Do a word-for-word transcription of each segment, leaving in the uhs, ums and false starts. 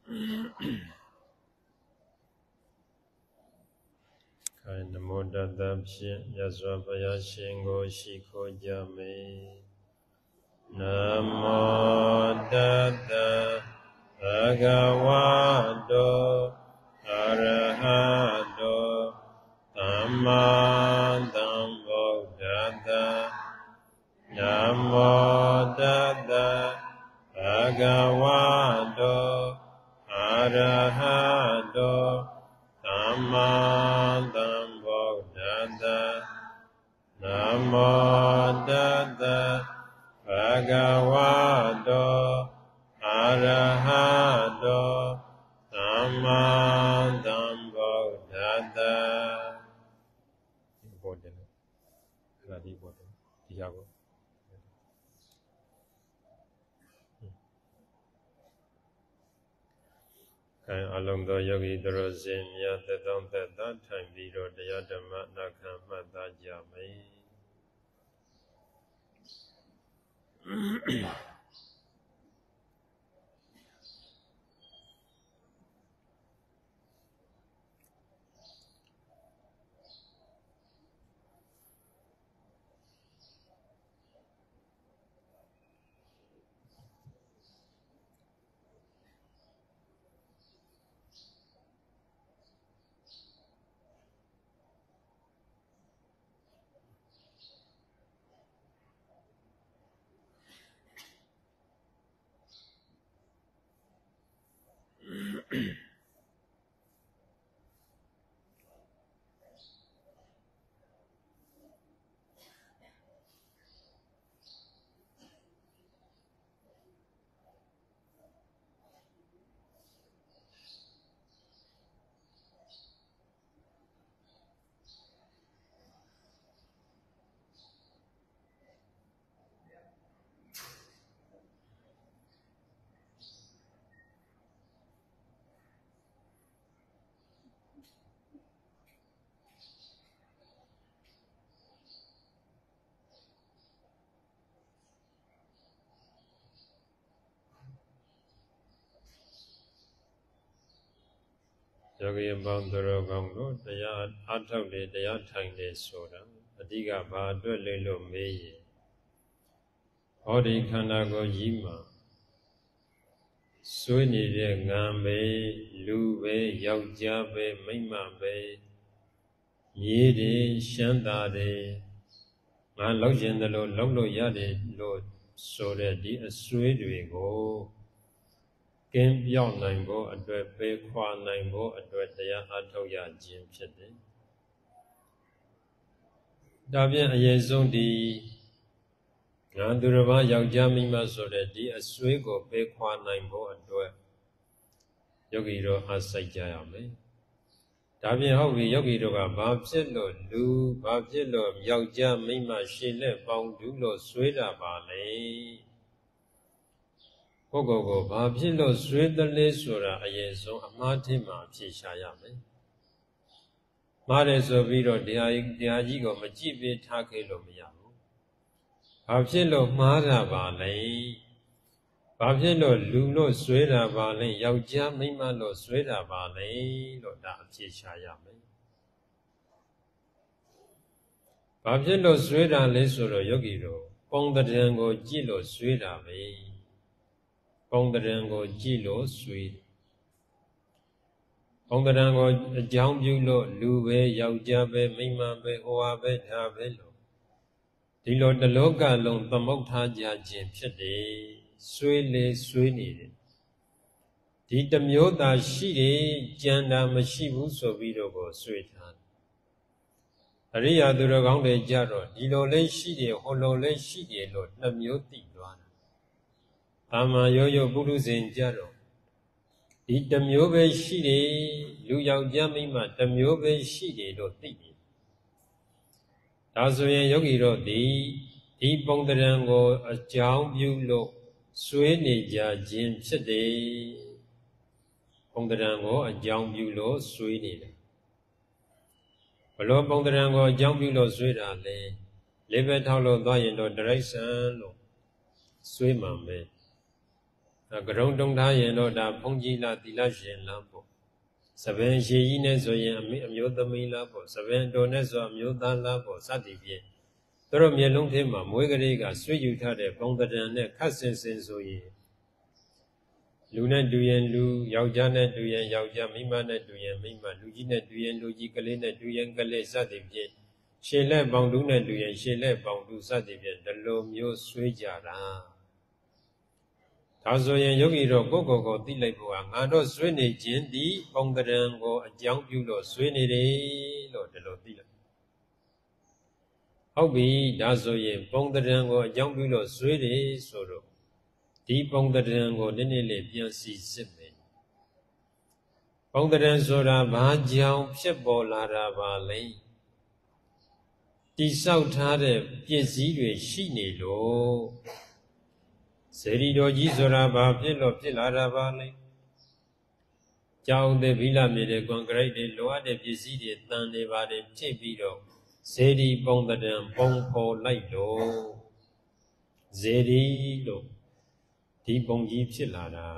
Namo Tassa Yaswa Bhaya Shingo Shiko Jame Namo Tassa Bhagavato Arahato Samma Sambuddhassa Namo Tassa Bhagavato Arahato Samma Sambuddhassa Namo Tassa Bhagavato Arahato Samma Sambuddhassa. Important. Very important. Diyago. Kai along the yogi drozin ya tetong teta time biro daya dhamma nakha matta jame. Yogi Bandura Gango, Daya Atali, Daya Tangle Soda, Adiga Badu Lilo Meye, Hodi Kanago Yima, Swini Gambe, Luwe, Yaujabe, Mimabe, Yedi, Shandade, Man Lojan the Lord, Lolo Yadi, Lord, Soda, di Swede go. Game beyond nine bo, a dread pay qua nine bo, a dread daya atoya jim chitty. Davian a yazon di Nandurava Yaujamima Sode di a swego pay qua nine bo, a dread Yogiro Asajayame. Davian Hovi Yogiroga, Babzillo, Lu, Babzillo, Yaujamima, Shile, Boundulo, Sweda Valley. Gogo, Babilo, Sweet the Lesura, a yeso, a martima, Chishayame. Mares of Viro, Diagigo, Majibi, Takelo Miyamu. Babilo, Mara Valley. Babilo, Lulo, Sweda Valley, Yauja, Mimalo, Sweda Valley, Loda, Chishayame. Babilo, Sweda Lesura, Yogiro, Pong the Tango, Gilo, Sweda Valley. Pondarango Gilo sweet. Pondarango Jambulo, Luwe, Yaujabe, Mimabe, Oabe, Tabelo. Dilo the Loga long Tamoktaja Jim Shade, Swele, Sweeney. Did the Myoda Shide, Janda Mashibu Sovidogo, sweetheart. Aria Duragonde Jaro, Dilo Le Shide, Holo Le Shide, Lord, Namyoti. Ama Yoyo Buddhas Jaro. Did the Myobe Shide, Luyao Jamima, the Myobe Shide, do Tiki. Tazoya Yogi Rodi, Deep Pondarango, a Jam Bulo, Sweneja Jim Shade. Pondarango, a Jam Bulo, Swede. Below Pondarango, Jam Bulo, Sweda, Live at Hollow, Dian, or Direction, Swimmer. ကရုံတုံထားရင်တော့ဒါဘုန်းကြီးလားသီလရှင်လားပေါ့စပင်ရှည်ကြီးနဲ့ဆိုရင်အမျိုးသမီးလားပေါ့စပင်တော်နဲ့ဆိုအမျိုးသားလားပေါ့စသည်ဖြင့်သူတို့မျက်လုံးထဲမှာမွေးကလေးကဆွေးယူထားတဲ့ပုံသဏ္ဍာန်နဲ့ခတ်ဆင်ဆင်ဆိုရင်လူနဲ့တူရင်လူယောက်ျားနဲ့တူရင်ယောက်ျားမိန်းမနဲ့တူရင်မိန်းမလူကြီးနဲ့တူရင်လူကြီးကလေးနဲ့တူရင်ကလေးစသည်ဖြင့်ရှည်လက်ပေါင်တူနဲ့တူရင်ရှည်လက်ပေါင်တူစသည်ဖြင့်ဒီလိုမျိုးဆွေးကြတာဒါဆိုရင်ယောဂီတို့ကိုယ်ကိုယ်ကိုသိလိုက်ဖို့ကငါတို့ဆွေးနေခြင်းဒီပုံသဏ္ဍာန်ကိုအကြောင်းပြုလို့ဆွေးနေတယ်လို့ဒီလိုသိလိုက်ဟုတ်ပြီဒါဆိုရင်ပုံသဏ္ဍာန်ကိုအကြောင်းပြုလို့ဆွေးတယ်ဆိုတော့ဒီပုံသဏ္ဍာန်ကိုနည်းနည်းလေးပြန်စီစစ်မယ်ပုံသဏ္ဍာန်ဆိုတာဘာကြောင့်ဖြစ်ပေါ်လာတာပါလဲတိဆောက်ထားတဲ့ပစ္စည်းတွေရှိနေလို့စေရီတော်ကြီးဆိုတာဘာဖြစ်လို့ဖြစ်လာတာပါလဲကြောင်တဲ့ဗီလာမြေတဲ့ကွန်ကရစ်တွေလိုအပ်တဲ့ပစ္စည်းတွေတန်တွေပါတယ်ဖြစ်ပြီးတော့စေရီပုံသဏ္ဍာန်ပုံဖော်လိုက်လို့စေရီလို့ဒီပုံကြီးဖြစ်လာတာ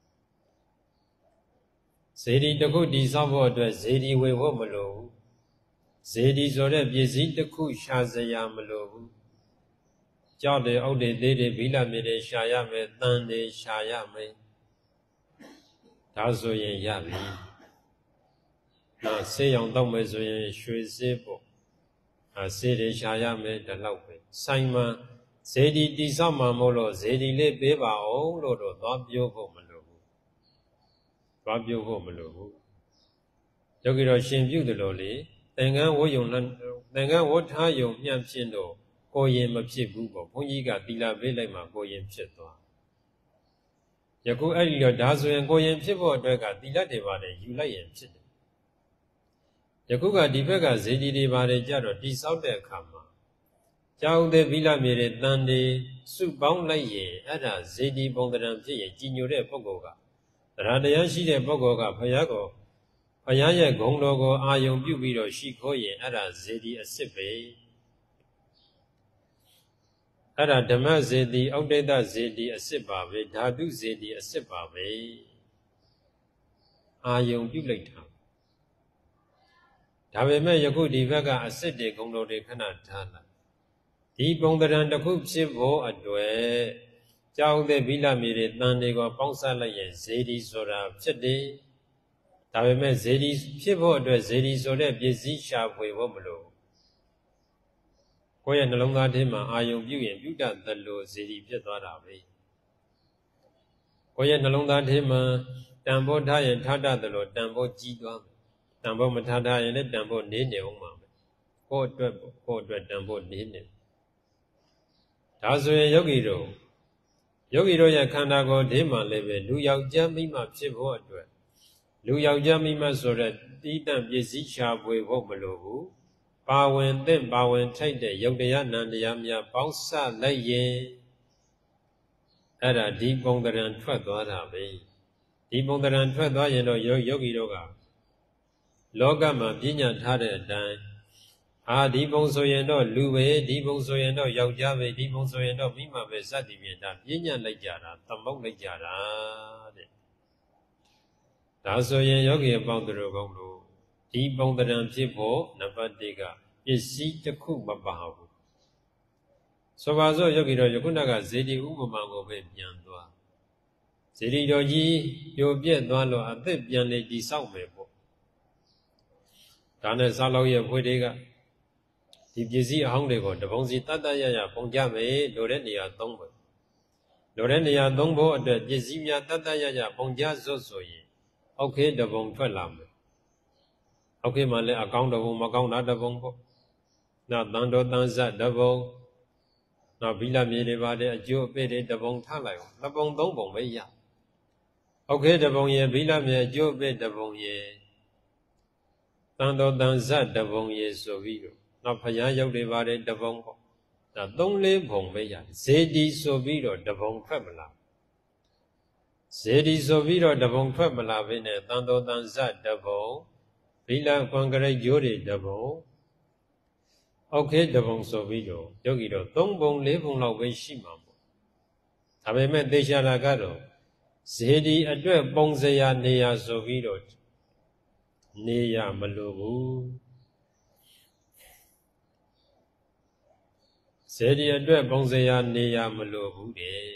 စေရီတစ်ခုတည်ဆောက်ဖို့အတွက်စေရီဝေဖို့မလိုဘူးစေရီဆိုတဲ့ပစ္စည်းတစ်ခုရှာစရာမလိုဘူးကြောက်တယ်အုတ်တယ်သေးတယ်ဗီလာမြေတယ်ရှာရမယ်တန်တယ်ရှာရမယ်ဒါဆိုရင်ရပြီနော်ဆေးရောင်တောက်မယ်ဆိုရင်ရွှေဆေးပေါ့အဲဆေးတွေရှာရမယ်ဒီလောက်ပဲဆိုင်မှာဇေဒီတိဆောက်မှာမို့လို့ဇေဒီလေးပေးပါအောင်လို့တော့သွားပြောဖို့မလိုဘူးသွားပြောဖို့မလိုဘူးယောဂီတော်ရှင်ပြုတယ်လို့လေသင်္ကန်းဝတ်ယုံသင်္ကန်းဝတ်ထားယုံညံ့ဖြစ်တော့ကိုရင်မဖြစ်ဘူးပေါ့ဘုန်းကြီးကသီလပေးလိုက်မှကိုရင်ဖြစ်သွားယခုအဲ့ဒီတော့ဒါဆိုရင်ကိုရင်ဖြစ်ဖို့အတွက်ကသီလတွေပါတယ်ယူလိုက်ရင်ဖြစ်တယ်ယခုကဒီဘက်ကဇေဒီတွေပါတယ်ကြတော့တိဆောက်တဲ့အခါမှာကြောက်တဲ့ဗီလာမြေတွေတန်တွေစုပေါင်းလိုက်ရင်အဲ့ဒါဇေဒီပုံသဏ္ဍာန်ဖြစ်ရင်ကြီးညိုတဲ့ပုဂ္ဂိုလ်ကတရားတရားရှိတဲ့ပုဂ္ဂိုလ်ကဘုရားကိုဘုရားရဲ့ဂုဏ်တော်ကိုအာယုံပြုပြီးတော့ရှိခိုးရင်အဲ့ဒါဇေဒီအစ်စ်ပဲအဲ့ဒါဓမ္မဇေတိဩဒိတဇေတိအစ်စ်ပါပဲဓာတုဇေတိအစ်စ်ပါပဲအာယုံပြုလိုက်တာဒါပေမဲ့ယခုဒီဘက်ကအစ်စ်တွေဂုဏ်တော်တွေခဏထားလာဒီပုံသဏ္ဍာန်တစ်ခုဖြစ်ဖို့အတွက်ကြောက်တဲ့ဗီလာမြေတွေတန်တွေကိုပေါင်းစပ်လိုက်ရင်ဇေဒီဆိုတာဖြစ်တယ်ဒါပေမဲ့ဇေဒီဖြစ်ဖို့အတွက်ဇေဒီဆိုတဲ့ပစ္စည်းရှာဖွေဖို့မလိုကိုယ့်ရဲ့နှလုံးသားထဲမှာအာယုံပြုရင်ပြုတတ်သလိုဇေဒီဖြစ်သွားတာပဲကိုယ့်ရဲ့နှလုံးသားထဲမှာတန်ဖိုးထားရင်ထားတတ်သလိုတန်ဖိုးကြီးသွားမယ်တန်ဖိုးမထားထားရင်လည်းတန်ဖိုးနေနေအောင်ပါပဲကိုယ့်အတွက်ကိုယ့်အတွက်တန်ဖိုးနေနေဒါဆိုရင်ယောဂီတို့ယောဂီတို့ရဲ့ခန္ဓာကိုယ်ထဲမှာလည်းပဲလူယောက်ျားမိန်းမဖြစ်ဖို့အတွက်လူယောက်ျားမိန်းမဆိုတဲ့တိတန့်ပစ္စည်းရှာဖွေဖို့မလိုဘူးပါဝင်သင့်ပါဝင်ထိုက်တဲ့ယုတ်တရားနံတရားများပေါင်းစလိုက်ရင်အဲ့ဒါဒီပုံသဏ္ဍာန်ထွက်သွားတာပဲဒီပုံသဏ္ဍာန်ထွက်သွားရင်တော့ယောဂီတို့ကလောကမှာပြညာထားတဲ့အတိုင်းအာဒီပုံဆိုရင်တော့လူပဲဒီပုံဆိုရင်တော့ယောက်ျားပဲဒီပုံဆိုရင်တော့မိန်းမပဲစသည်ဖြင့်ဒါပြညာလိုက်ကြတာသမုတ်လိုက်ကြတာတဲ့ဒါဆိုရင်ယောဂီအပေါင်းတို့ကောင်းလို့ဒီပုံသဏ္ဍာန်ဖြစ်ဖို့နံပါတ်၁ကပစ္စည်းတစ်ခုမပါဘူးဆိုပါစို့ယောဂီတော်ယခုနကဇေဒီဥပမာကိုပဲပြန်သွားဇေဒီတော်ကြီးပြိုပြက်သွားလို့အသက်ပြန်လေတိဆောက်မယ်ပေါ့ဒါနဲ့စားလောက်ရဲ့ဖွေတွေကဒီပစ္စည်းအဟောင်းတွေကိုတပုံစီတတ်တတ်ရရပုံကြမယ်လိုတဲ့နေရာသုံးဖို့လိုတဲ့နေရာသုံးဖို့အတွက်ပစ္စည်းများတတ်တတ်ရရပုံကြစွတ်ဆိုရင်အောက်ခေတပုံထွက်လာမယ်အောက်ခေမှလည်းအကောင်းတပုံမကောင်းတာတပုံပေါ့နောက်တန်တော်တန်ဇတ်တပုံနောက်ဗီလာမြေတွေပါတဲ့အကျိုးအပဲ့တွေတပုံထားလိုက်အောင်နှစ်ပုံသုံးပုံပဲရအောက်ခေတပုံရဲ့ဗီလာမြေအကျိုးအပဲ့တပုံရဲ့တန်တော်တန်ဇတ်တပုံရဲ့ဆိုပြီးတော့နောက်ဖယားရုပ်တွေပါတယ်တပုံပေါ့ဒါသုံးလေးပုံပဲရဇေဒီဆိုပြီးတော့တပုံထွက်မလားဇေဒီဆိုပြီးတော့တပုံထွက်မလာဘဲနဲ့တန်တော်တန်ဇတ်တပုံဗီလာကွန်ကရစ်ရိုးတွေတပုံအောက်ခေတပုံဆိုပြီးတော့ယောဂီတော့သုံးပုံလေးပုံလောက်ပဲရှိမှာပေါ့ဒါပေမဲ့သေချာတာကတော့စေတီအတွက်ပုံစရာနေရာဆိုပြီးတော့နေရမလိုဘူးစေတီအတွက်ပုံစရာနေရမလိုဘူးတဲ့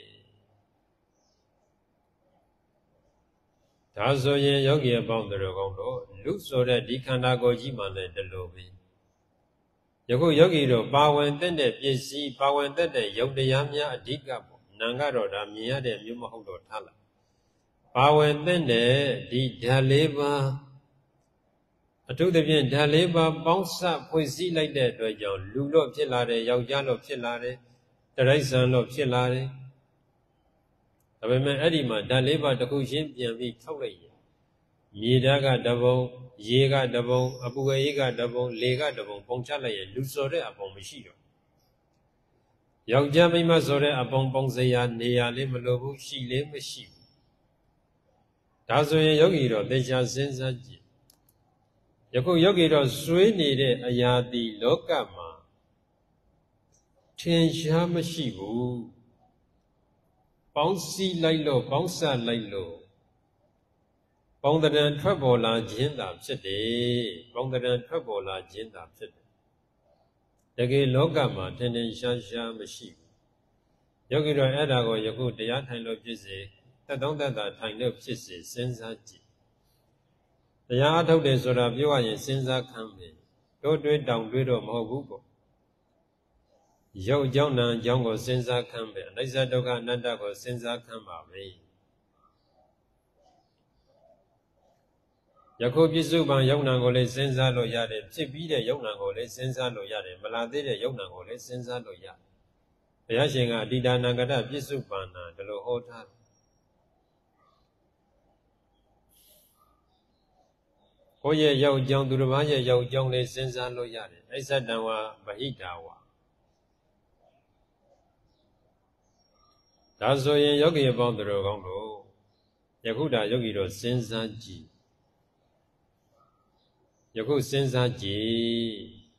ဒါဆိုရင်ယောဂီအပေါင်းတို့ကောင်းတို့လူဆိုတဲ့ဒီခန္ဓာကိုယ်ကြီးမှလည်းတလို့ပဲယခုယောဂီတို့ပါဝင်တဲ့ပစ္စည်းပါဝင်တဲ့ယုတ်တရားများအဓိကပေါ့နာကတော့ဒါမြင်ရတဲ့မျိုးမဟုတ်တော့ထားလိုက်ပါဝင်တဲ့ဒီဓာတ်လေးပါးအထူးသဖြင့်ဓာတ်လေးပါးပေါင်းစဖွဲ့စည်းလိုက်တဲ့အတွက်ကြောင့်လူလို့ဖြစ်လာတယ်ယောက်ျားလို့ဖြစ်လာတယ်တရိစ္ဆာန်လို့ဖြစ်လာတယ်ဒါပေမဲ့အဲ့ဒီမှာဓာတ်လေးပါးတစ်ခုချင်းပြန်ပြီးထုတ်လိုက်ရင်မြေဓာတ်ကတပုံရေကတပုံအပူအေးကတပုံလေကတပုံပုံချလိုက်ရင်လူဆိုတဲ့အပုံမရှိတော့ယောက်ျားမိန်းမဆိုတဲ့အပုံပုံစရာနေရာလေးမလိုဘူးရှိလေးမရှိဘူးဒါဆိုရင်ယောဂီတော့သေချာစဉ်းစားကြည့်ယခုယောဂီတော့ဆွေးနေတဲ့အရာဒီလောကမှာထင်ရှားမရှိဘူးပေါင်းစည်းလိုက်လို့ပေါင်းစပ်လိုက်လို့ပေါင်းတရံထွက်ပေါ်လာခြင်းသာဖြစ်တယ်ပေါင်းတရံထွက်ပေါ်လာခြင်းသာဖြစ်တယ်တကယ်လောကမှာထင်ထင်ရှားရှားမရှိဘူးယောဂီတော့အဲ့ဒါကိုယခုတရားထိုင်လို့ဖြစ်စေသက်သုံးသက်သာထိုင်လို့ဖြစ်စေစဉ်းစားကြည့်တရားအထုတ်တယ်ဆိုတာပြောရရင်စဉ်းစားခံမယ်တို့တွေးတောင်တွေးတော့မဟုတ်ဘူးပေါ့ရုပ်အကြောင်းနာအကြောင်းကိုစဉ်းစားခံမယ်အနိစ္စဒုက္ခအနတ္တကိုစဉ်းစားခံပါမယ်ယခုပြစ္စုပန်ယုံနာကိုလည်းစဉ်းစားလို့ရတယ်ဖြစ်ပြီးတဲ့ယုံနာကိုလည်းစဉ်းစားလို့ရတယ်မလာသေးတဲ့ယုံနာကိုလည်းစဉ်းစားလို့ရတယ်ဘုရားရှင်ကအတ္တိဒါနဂတပြစ္စုပန်နာဒီလိုဟောထားကိုယ့်ရဲ့ရောက်ကြောင်းသူတစ်ပါးရဲ့ရောက်ကြောင်းလေးစဉ်းစားလို့ရတယ်အိသတံဝါဗဟိတာဝါဒါဆိုရင်ယောဂီအပေါင်းတို့ကောင်းတို့ယခုဒါယောဂီတို့စဉ်းစားကြည့်ယခုစဉ်းစားကြည့်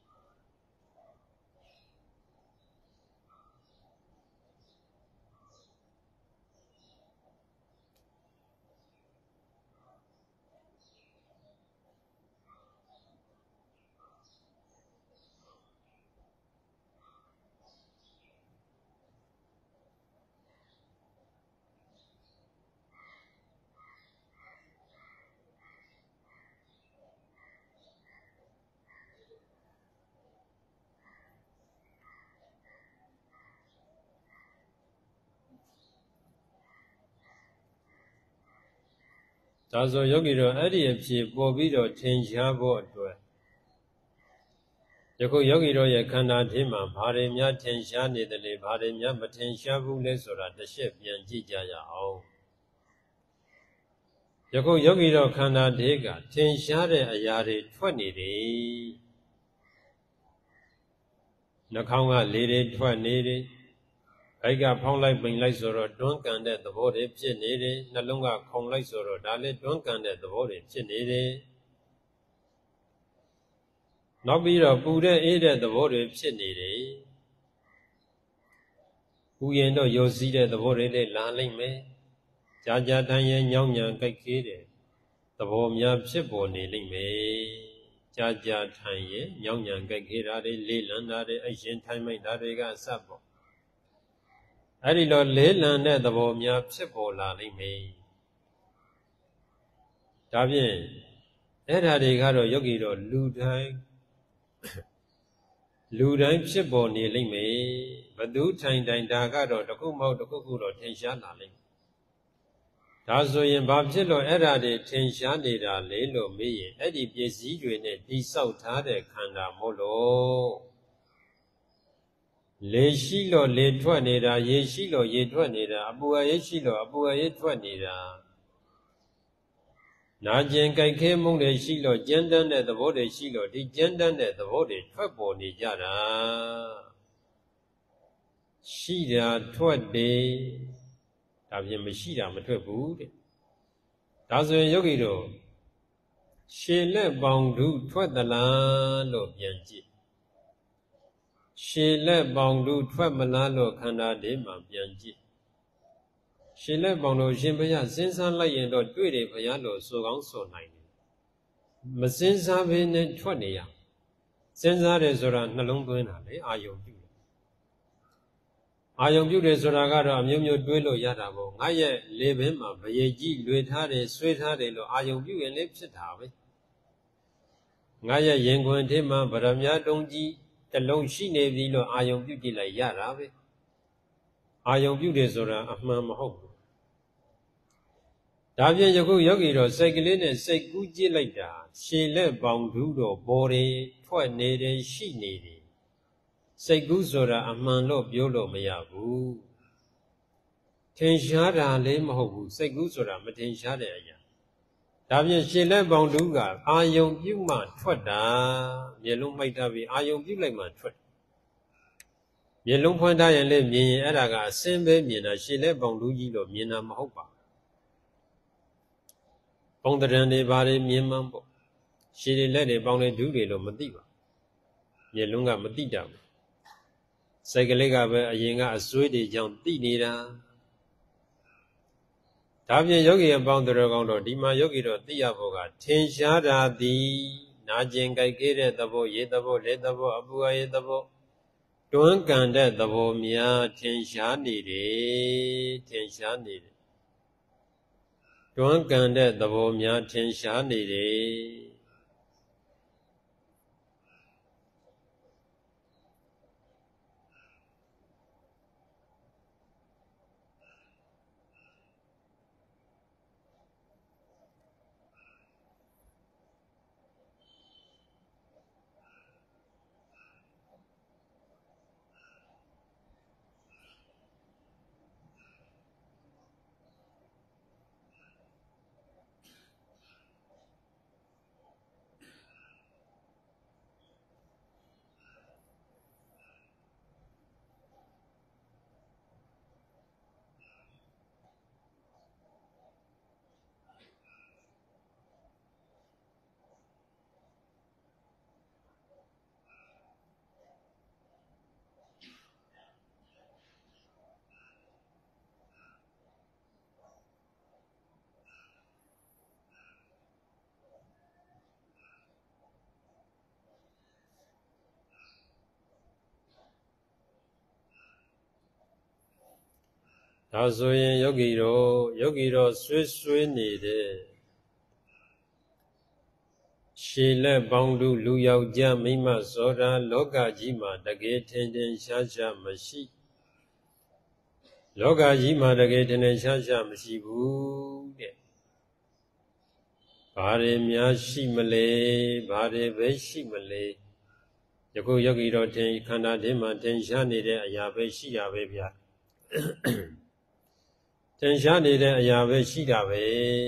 ဒါဆိုယောဂီတို့အဲ့ဒီအဖြစ်ပေါ်ပြီးတော့ထင်ရှားဖို့အတွက်ယခုယောဂီတို့ရဲ့ခန္ဓာထဲမှာဘာတွေများထင်ရှားနေတယ်လဲဘာတွေများမထင်ရှားဘူးလဲဆိုတာတစ်ချက်ပြန်ကြည့်ကြရအောင်ယခုယောဂီတို့ခန္ဓာထဲကထင်ရှားတဲ့အရာတွေထွက်နေတယ်နှာခေါင်းကလေတွေထွက်နေတယ်ဘိုက်ကဖောင်းလိုက်ပိန်လိုက်ဆိုတော့တွန်းကန်တဲ့သဘောတွေဖြစ်နေတယ်နှလုံးကခုန်လိုက်ဆိုတော့ဒါလည်းတွန်းကန်တဲ့သဘောတွေဖြစ်နေတယ်နောက်ပြီးတော့ပူတဲ့အေးတဲ့သဘောတွေဖြစ်နေတယ်ပူရင်တော့ရုပ်စည်းတဲ့သဘောတွေလည်းလာလိမ့်မယ်ကြာကြာတန်ရဲ့ညောင်းညံကြိုက်ခဲတဲ့သဘောများဖြစ်ပေါ်နေလိမ့်မယ်ကြာကြာထိုင်ရဲ့ညောင်းညံကြိုက်ခဲတာတွေလေးလံတာတွေအရှင်ထိုင်မိတ်တာတွေကအစပေါ့အဲ့ဒီလိုလေးလံတဲ့သဘောများဖြစ်ပေါ်လာလိမ့်မယ်ဒါဖြင့်အဲ့ဓာတွေကတော့ယောဂီတော့လူတိုင်းလူတိုင်းဖြစ်ပေါ်နေလိမ့်မယ်ဘသူထိုင်တိုင်ဒါကတော့တစ်ခုမဟုတ်တစ်ခုခုတော့ထင်ရှားလာလိမ့်မယ်ဒါဆိုရင်ဘာဖြစ်လို့အဲ့ဓာတွေထင်ရှားနေတာလဲလို့မေးရင်အဲ့ဒီပစ္စည်းတွေနဲ့တိဆောက်ထားတဲ့ခန္ဓာမို့လို့လေရှိလို့လေထွက်နေတာရေရှိလို့ရေထွက်နေတာအပူအအေးရှိလို့အပူအအေးထွက်နေတာနာကျင်ကြိုက်ခဲမှုတွေရှိလို့ကြမ်းတမ်းတဲ့သဘောတွေရှိလို့ဒီကြမ်းတမ်းတဲ့သဘောတွေထွက်ပေါ်နေကြတာရှိတာထွက်တယ်ဒါပြင်မရှိတာမထွက်ဘူးတဲ့ဒါဆိုရင်ယောဂီတို့ရှည်လက်ပေါင်ဓုထွက်သလားလို့ပြန်ကြည့်ရှည်လက်ပေါင်ဓုထွက်မလားလို့ခန္ဓာတွေမှာပြန်ကြည့်ရှင်လက်ပေါင်းတို့ရှင်ဘုရားစဉ်းစားလိုက်ရင်တော့တွေ့တယ်ဘုရားလို့ဆိုကောင်းဆိုနိုင်တယ်မစဉ်းစားဘဲနဲ့ထွက်နေရစဉ်းစားတယ်ဆိုတာနှလုံးသွင်းတာလေအာယုံပြုတယ်အာယုံပြုတယ်ဆိုတာကတော့အမျိုးမျိုးတွေးလို့ရတာပေါ့ငါရဲ့လေဘင်းမှာဗရေကြီးလွေထားတယ်ဆွေးထားတယ်လို့အာယုံပြုရင်လည်းဖြစ်တာပဲငါရဲ့ရင်ခွင်ထဲမှာဗရမ ्या တုံးကြီးတစ်လုံးရှိနေပြီလို့အာယုံပြုကြည့်လိုက်ရတာပဲအာယုံပြုတယ်ဆိုတာအမှန်မဟုတ်ဘူးဒါဖြင့်ယခုယောဂီတော့စိတ်ကလေးနဲ့စိတ်ကူးကြည့်လိုက်တာရှည်လက်ပေါင်ဓုတော့ပေါ်တယ်ထွက်နေတယ်ရှိနေတယ်စိတ်ကူးဆိုတာအမှန်လို့ပြောလို့မရဘူးထင်ရှားတာလည်းမဟုတ်ဘူးစိတ်ကူးဆိုတာမထင်ရှားတဲ့အရာဒါဖြင့်ရှည်လက်ပေါင်ဓုကအာယုံပြုမှထွက်တာမျက်လုံးမှိတ်ထားပြီးအာယုံပြုလိုက်မှထွက်မျက်လုံးဖွင့်ထားရင်လည်းမြင်ရင်အဲ့ဒါကအစင်းပဲမြင်တာရှည်လက်ပေါင်ဓုကြီးလို့မြင်တာမဟုတ်ပါပုံတရံတွေဘာတွေမြင်မှန်းပေါ့ရှည်တွေလက်တွေပေါင်းတွေဓုတွေလို့မသိပါမျက်လုံးကမသိတာဘူးစိတ်ကလေးကပဲအရင်ကအစွေးတွေကြောင့်သိနေတာဒါဖြင့်ယောဂီအပေါင်းတော်ကောင်းတော့ဒီမှာယောဂီတော့သိရဖို့ကထင်ရှားတာသည်နာကျင်ကြိုက်ခဲ့တဲ့သဘောရေသဘောလက်သဘောအပူအရေသဘောတွန်းကန်တဲ့သဘောများထင်ရှားနေတယ်ထင်ရှားနေတယ်တွန်းကန်တဲ့သဘောများထင်ရှားနေတယ်ဒါဆိုရင်ယောဂီတို့ယောဂီတို့ဆွေးဆွေးနေတဲ့ရှည်လက်ပေါင်းလူလူယောက်ျားမိန်းမဆိုတာလောကကြီးမှာတကယ်ထင်ထင်ရှားရှားမရှိလောကကြီးမှာတကယ်ထင်ထင်ရှားရှားမရှိဘူးတဲ့ဘာတွေများရှိမလဲဘာတွေပဲရှိမလဲယခုယောဂီတို့ထင်ခန္ဓာထဲမှာထင်ရှားနေတဲ့အရာပဲရှိတာပဲဗျာထင်ရှားနေတဲ့အရာပဲရှိတာပဲ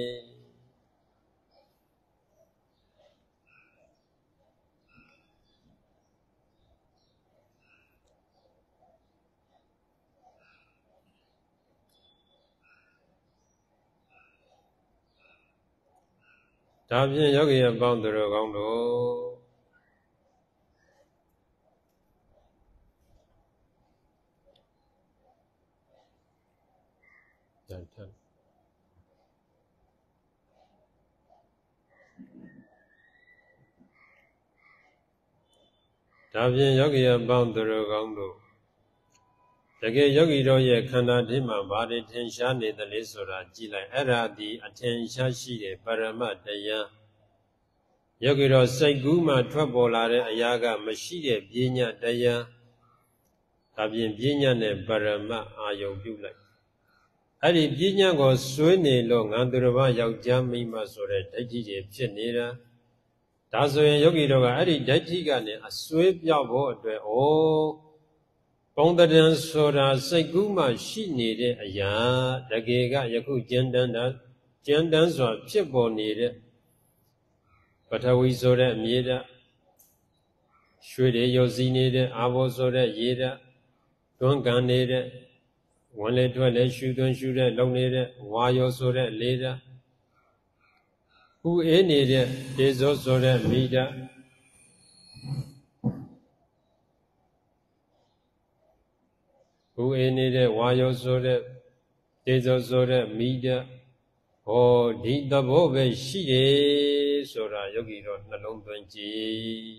ဒါဖြင့်ယောဂီအပေါင်းသူတော်ကောင်းတို့ဒါဖြင့်ယောဂီအပေါင်းသူတော်ကောင်းတို့တကယ်ယောဂီတို့ရဲ့ခန္ဓာထဲမှာဘာတွေထင်ရှားနေသလဲဆိုတာကြည့်လိုက်အဲ့ဒါဒီအထင်ရှားရှိတဲ့ပရမတ်တရားယောဂီတို့စိတ်ကူးမှထွက်ပေါ်လာတဲ့အရာကမရှိတဲ့ပညာတရားဒါပြင်ပညာနဲ့ပရမတ်အာယုံပြုလိုက်အဲ့ဒီပညာကိုဆွေးနေလို့ငါသူတစ်ပါးယောက်ျားမိန်းမဆိုတဲ့ဒိဋ္ဌိတွေဖြစ်နေတာဒါဆိုရင်ယောဂီတို့ကအဲ့ဒီဒိဋ္ဌိကနေအစွဲပြောက်ဖို့အတွက်ဩပုံတရံဆိုတာစိတ်ကူးမှရှိနေတဲ့အရာတကယ်ကယခုကျဉ်းတန်းတာကျဉ်းတန်းစွာဖြစ်ပေါ်နေတဲ့ပထဝီဆိုတဲ့မြေဓာတ်ရွှေတွေရုပ်စီးနေတဲ့အာဘောဆိုတဲ့ရေဓာတ်တွန်းကန်နေတဲ့ဝင်လေထွက်လေရှူသွင်းရှူတဲ့လုံနေတဲ့ဝါယောဆိုတဲ့လေဓာတ်ဥအေးနေတဲ့ဒေဇောဆိုတဲ့မိဓာတ်ဥအေးနေတဲ့ဝါယောဆိုတဲ့တေဇောဆိုတဲ့မိတဲ့ဟောဒီသဘောပဲရှိတယ်ဆိုတာယောဂီတော့နှလုံးသွင်းကြည်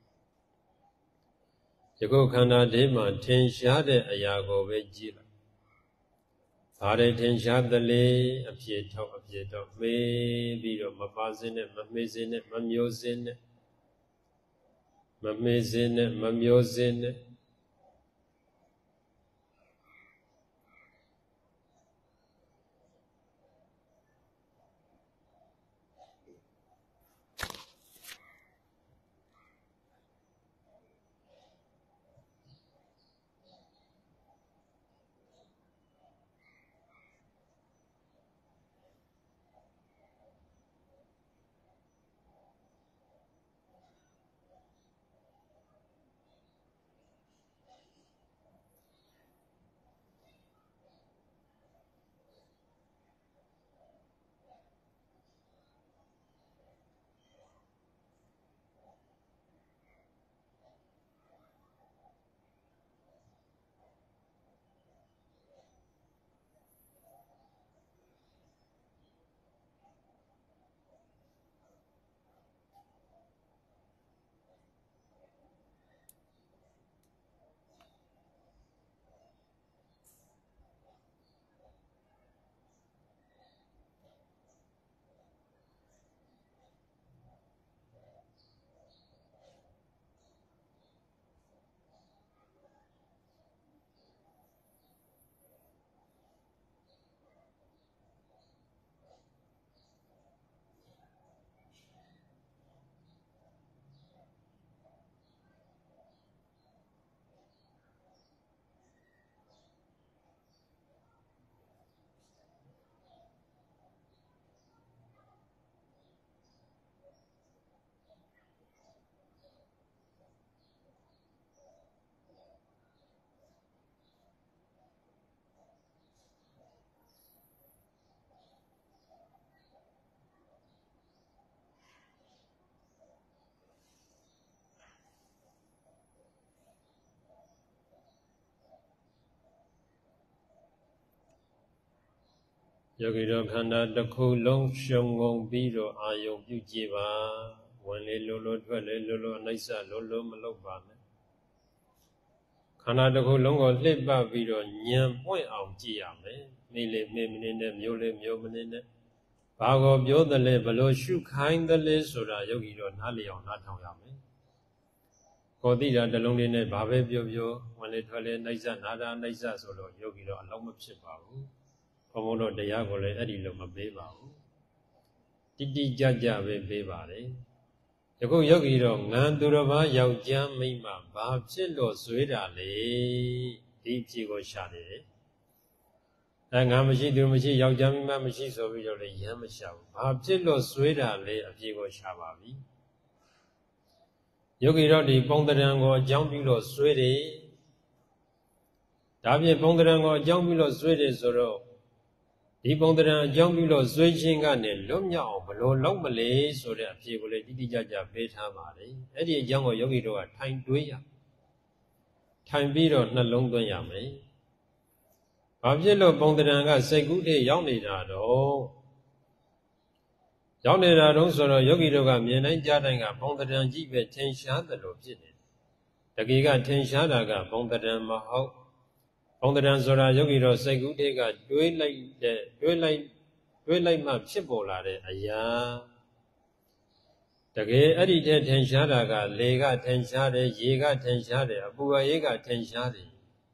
ယခုခန္ဓာထဲမှာထင်ရှားတဲ့အရာကိုပဲကြည့်လိုက်ဘာတွေထင်ရှားသလဲအဖြေထောက်အဖြေတော့မေးပြီးတော့မပါစင်းနဲ့မမေးစင်းနဲ့မမျိုးစင်းနဲ့မမေးစင်းနဲ့မမျိုးစင်းနဲ့ယောဂီတော်ခန္ဓာတစ်ခုလုံးရှုံငုံပြီးတော့အာယုံပြုကြည့်ပါဝင်လေလို့လို့ထွက်လေလို့လို့အနိစ္စလို့လို့မလုပ်ပါနဲ့ခန္ဓာတစ်ခုလုံးကိုလှစ်ပတ်ပြီးတော့ဉာဏ်ပွင့်အောင်ကြည့်ရမယ်မိလေမိမနေနဲ့မျိုးလေမျိုးမနေနဲ့ဘာကိုပြောသလဲဘလို့ရှုခိုင်းသလဲဆိုတာယောဂီတော်နားလျောင်နားထောင်ရမယ်ကိုသိတာတစ်လုံးလေးနဲ့ဘာပဲပြောပြောဝင်လေထွက်လေအနိစ္စနာတာအနိစ္စဆိုတော့ယောဂီတော်အလုံးမဖြစ်ပါဘူးဘုံဘုံတို့တရားကိုလည်းအဲ့ဒီလိုမပေးပါဘူးတိတိကျကျပဲပေးပါတယ်ယခုယောဂီတော့ငန်သူတစ်ပါးယောက်ျားမိန်းမဘာဖြစ်လို့ဇွေးတာလဲဒီဖြေကိုရှာနေတယ်အဲငါမရှိသူမရှိယောက်ျားမိန်းမမရှိဆိုပြီးတော့လည်းရမ်းမရှာဘူးဘာဖြစ်လို့ဇွေးတာလဲအဖြေကိုရှာပါပြီယောဂီတော့ဒီပုံတရံကိုအကြောင်းပြုလို့ဇွေးတယ်ဒါဖြင့်ပုံတရံကိုအကြောင်းပြုလို့ဇွေးတယ်ဆိုတော့ဒီပုံတရံအကြောင်းပြုလို့ဇွေးခြင်းကနေလွတ်မြောက်အောင်ဘလို့လုပ်မလဲဆိုတဲ့အဖြေကိုလည်းတိတိကျကျပေးထားပါတယ်အဲ့ဒီအကြောင်းကိုယောဂီတို့ကထိုင်တွေးရထိုင်ပြီးတော့နှလုံးသွင်းရမယ်ဘာဖြစ်လို့ပုံတရံကစိတ်ကူးထဲရောက်နေတာတော့ရောက်နေတာတော့ဆိုတော့ယောဂီတို့ကမြင်တိုင်းကြားတိုင်းကပုံတရံကြီးပဲထင်ရှားတယ်လို့ဖြစ်နေတကယ်ကထင်ရှားတာကပုံတရံမဟုတ်ဘုံတရံဆိုတာယောဂီတော်စိတ်ကူးတွေကတွေးလိုက်တဲ့တွေးလိုက်တွေးလိုက်မှဖြစ်ပေါ်လာတဲ့အရာတကယ်အဲ့ဒီတည်းထင်ရှားတာကလေကထင်ရှားတယ်ရေကထင်ရှားတယ်အပူအအေးကထင်ရှားတယ်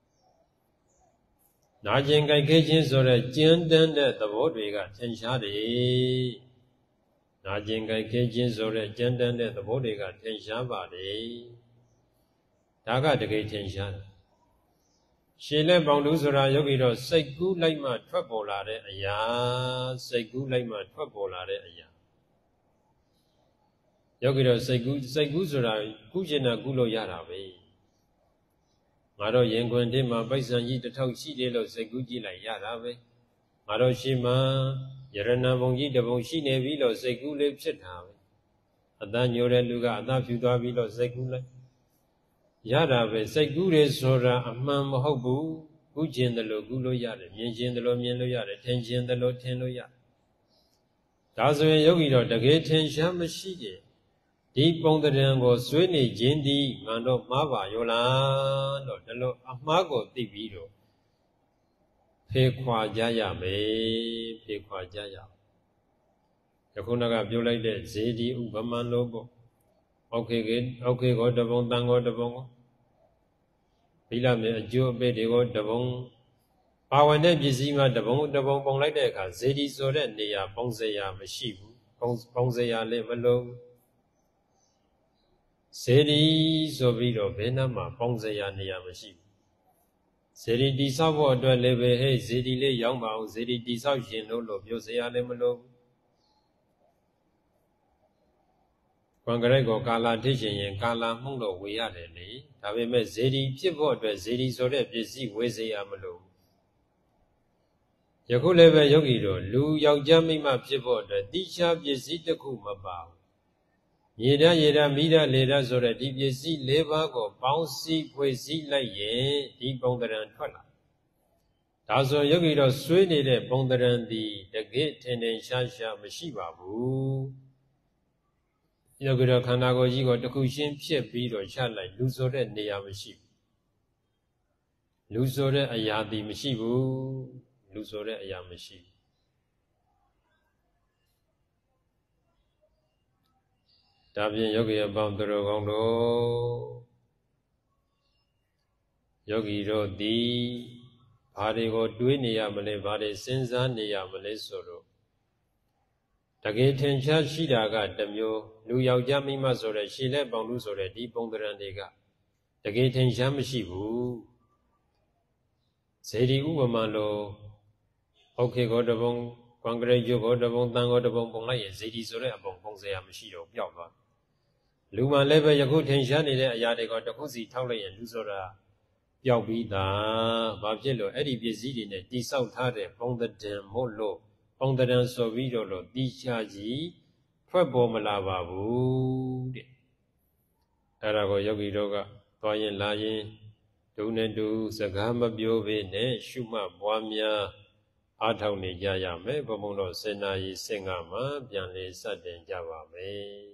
နာကျင်ကြိုက်ခဲခြင်းဆိုတဲ့ကျဉ်းတန်းတဲ့သဘောတွေကထင်ရှားတယ်နာကျင်ကြိုက်ခဲခြင်းဆိုတဲ့ကျဉ်းတန်းတဲ့သဘောတွေကထင်ရှားပါတယ်ဒါကတကယ်ထင်ရှားတယ်ရှည်လက်ပေါင်တူဆိုတာယောဂီတော့စိတ်ကူးလိုက်မှထွက်ပေါ်လာတဲ့အရာစိတ်ကူးလိုက်မှထွက်ပေါ်လာတဲ့အရာယောဂီတော့စိတ်ကူးစိတ်ကူးဆိုတာကုကျင်တာကုလို့ရတာပဲငါတော့ရင်ခွင်ထဲမှာပိုက်ဆံကြီးတစ်ထောက်ရှိတယ်လို့စိတ်ကူးကြည့်လိုက်ရတာပဲငါတော့ရှိမှယရဏဘုံကြီးတစ်ဘုံရှိနေပြီလို့စိတ်ကူးလေးဖြစ်တာပဲအတန်းညိုတဲ့လူကအသားဖြူသွားပြီလို့စိတ်ကူးလိုက်ရတာပဲစိတ်ကူးတယ်ဆိုတာအမှန်မဟုတ်ဘူးကုကျင်တယ်လို့ကုလို့ရတယ်မြင်ကျင်တယ်လို့မြင်လို့ရတယ်ထင်ကျင်တယ်လို့ထင်လို့ရတယ်ဒါဆိုရင်ယောဂီတော့တကယ်ထင်ရှားမရှိတဲ့ဒီပုံတံကိုဆွေးနေခြင်းဒီငါတော့မှားပါရောလားတော့ဒီလိုအမှားကိုသိပြီးတော့ဖေခွာကြရမယ်ဖေခွာကြရယခုနကပြောလိုက်တဲ့ဇေဒီဥပမာလို့ပေါ့โอเคကေโอเคကိုတပုံတန်ကိုတပုံကိုဘိလမေအကျိုးအပေးတွေကိုတပုံပါဝင်တဲ့ပစ္စည်းမှာတပုံတပုံပုံလိုက်တဲ့အခါဇေဒီဆိုတဲ့နေရာပုံစရာမရှိဘူးပုံပုံစရာလည်းမလုံးဇေဒီဆိုပြီးတော့ဘယ်နှမှာပုံစရာနေရာမရှိဘူးဇေဒီတိဆောက်ဖို့အတွက်လည်းပဲဟဲ့ဇေဒီလေးရောင်းပါအောင်ဇေဒီတိဆောက်ရှင်လို့လို့ပြောစရာလည်းမလိုဘူးကွန်ကရစ်ကိုကာလာထိရှင်ရင်ကာလာမှုလို့ဝေရတယ်လေဒါပေမဲ့ဇေဒီဖြစ်ဖို့အတွက်ဇေဒီဆိုတဲ့ပစ္စည်းဝေစရာမလိုယခုလည်းပဲယောဂီတို့လူယောက်ျားမိန်းမဖြစ်ဖို့အတွက်တိကျပစ္စည်းတစ်ခုမပါဘူးရေဓာတ်ရေဓာတ်မိဓာတ်လေဓာတ်ဆိုတဲ့ဒီပစ္စည်း၄ပါးကိုပေါင်းစည်းဖွဲ့စည်းလိုက်ရင်ဒီပုံတံထွက်လာဒါဆိုယောဂီတို့ဆွေးနေတဲ့ပုံတံဒီတကယ်ထင်ထင်ရှားရှားမရှိပါဘူးယောဂီတို့ခန္ဓာကိုယ်ကြီးကိုတစ်ခုချင်းဖြစ်ပြီးတော့ချလိုက်လူဆိုတဲ့နေရာမရှိဘူးလူဆိုတဲ့အရာဒီမရှိဘူးလူဆိုတဲ့အရာမရှိဘူးဒါဖြင့်ယောဂီအပေါင်းသူတော်ကောင်းတို့ယောဂီတို့သည်ဘာတွေကိုတွေးနေရမလဲဘာတွေစဉ်းစားနေရမလဲဆိုတော့တကယ်ထင်ရှားရှိတာကတစ်မျိုးလူယောက်ျားမိန်းမဆိုတဲ့ရှည်လက်ပေါင်လူဆိုတဲ့ဒီပုံတံတွေကတကယ်ထင်ရှားမရှိဘူးဇေဒီဥပမာလို့โอเคကိုတပုံကွန်ကရစ်ရုပ်ကိုတပုံတန်ကိုတပုံပုံလိုက်ရင်ဇေဒီဆိုတဲ့အပုံပုံစရာမရှိတော့ပျောက်သွားလူမှလည်းပဲယခုထင်ရှားနေတဲ့အရာတွေကိုတစ်ခုစီထောက်လိုက်ရင်လူဆိုတာပျောက်ပြီးသားဘာဖြစ်လို့အဲ့ဒီပစ္စည်းတွေနဲ့တိဆောက်ထားတဲ့ပုံတံမို့လို့ပုံတံဆိုပြီးတော့လို့တိချကြီးထွက်ပေါ်မလာပါဘူးတဲ့အဲ့ဒါကိုယောဂီတို့ကသွားရင်လာရင်ဒုနဲ့ဒုစကားမပြောဘဲနဲ့ရှုမှတ်ပွားများအားထုတ်နေကြရမယ်ဘုံဘုံတော့စေနာရီစင်ကမှာပြန်လေစတင်ကြပါမယ်